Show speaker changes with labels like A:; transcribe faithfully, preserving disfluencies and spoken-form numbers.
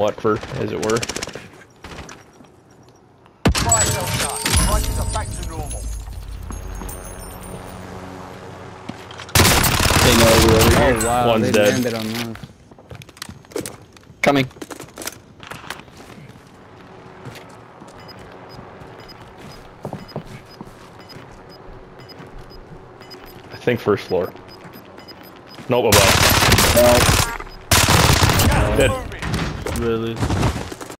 A: Watford, as it were.
B: Fire cell shut. Prices are back to normal.
C: They know we're over here.
D: Oh wow,
A: One's
D: they
A: dead.
D: landed on us.
C: Coming.
A: I think first floor. Nope, above.
C: No.
A: Dead.
B: Moving.
D: Really?